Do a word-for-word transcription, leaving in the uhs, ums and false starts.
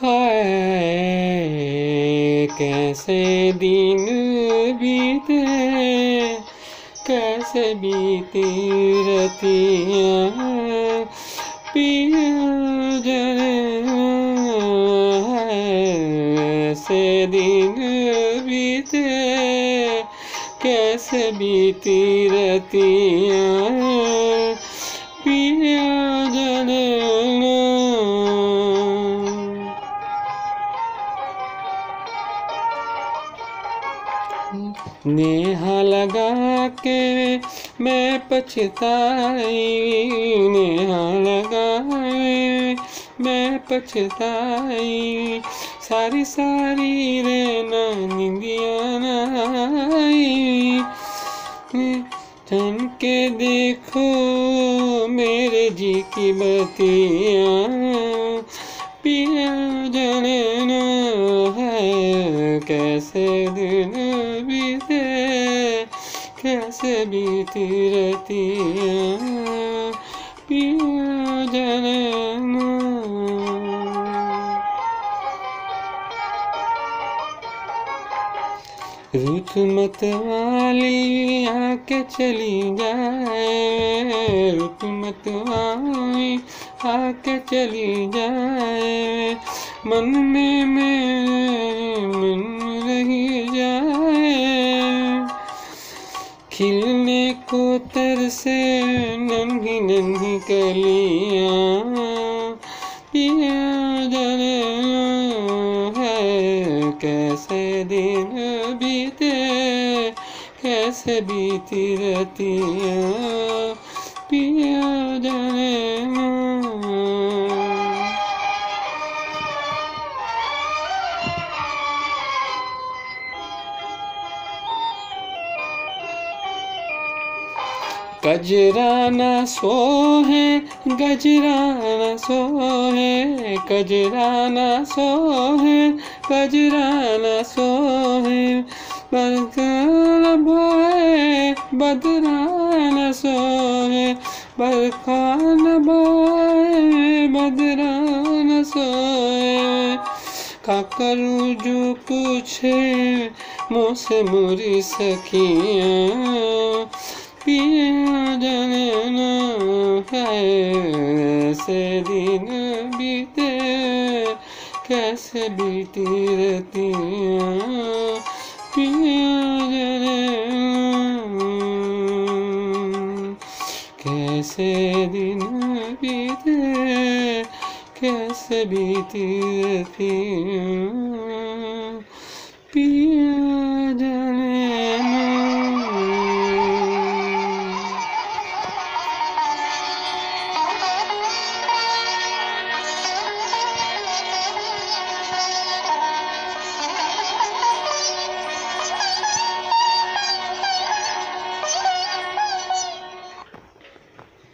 हाय कैसे दिन बीते, कैसे बीती रतियाँ पिया जाने, ऐसे दिन बीते कैसे बीती रतियाँ पिया जाने। नेहा लगा के मैं पछताई, नेहा लगाए मैं पछताई, सारी सारी रहना निंदिया नाई। तन के देखो मेरे जी की बतियाँ पिया जाने न है, कैसे दिन बीते कैसे बीती रतियाँ पिया जाने न। रुत मत वाली आके चली जाए, रुत मत वाली आके चली जाए, मन में मेरे मन रही जाए, खिलने को तरसे नन्ही नन्ही कलियाँ पिया जाने है, कैसे दिन बीते कैसे बीती रतियाँ पिया जाने न। कजरा न सोहे गजरा न सोहे, कजरा न सोहे गजरा न सोहे, बरखा बाए बदरा न सोहे, बरखा न बाए बदरा न सोए, का करूँ जो पूछे मुझसे मोरी सखियाँ पिया जाने न है, ऐसे दिन बीते कैसे बीती रतियाँ पिया जाने न, कैसे दिन बीते कैसे बीती रतियाँ।